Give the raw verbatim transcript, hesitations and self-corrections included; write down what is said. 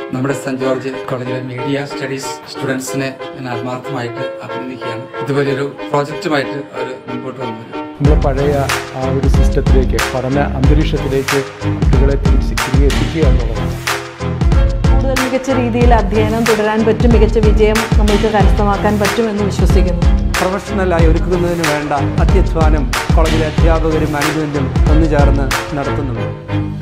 നമ്മുടെ saint George കോളേജിലെ media studies സ്റ്റുഡൻസിനെ ഞാൻ ആത്മാർത്ഥമായിട്ട് അഭിനന്ദിക്കുകയാണ്. ഇതുപോലൊരു പ്രോജക്റ്റുമായിട്ട് അവർ മുമ്പോട്ട് വന്നത് നമ്മൾ പഴയ ആ ഒരു സിസ്റ്റത്തിലേക്ക്, പഠന അന്തരീക്ഷത്തിലേക്ക് കുട്ടികളെ തിരിച്ച് തിരികെ എത്തിക്കുക എന്നുള്ളതാണ്. കൂടുതൽ മികച്ച രീതിയിൽ അധ്യയനം തുടരാൻ പറ്റും, മികച്ച വിജയം നമ്മൾക്ക് കരസ്ഥമാക്കാൻ പറ്റുമെന്ന് വിശ്വസിക്കുന്നു. പ്രൊഫഷണലായി ഒരുക്കുന്നതിന് വേണ്ട അത്യധ്വാനം കോളേജിലെ അധ്യാപകരും മാനേജ്മെൻറ്റും ഒന്നു ചേർന്ന് നടത്തുന്നുണ്ട്.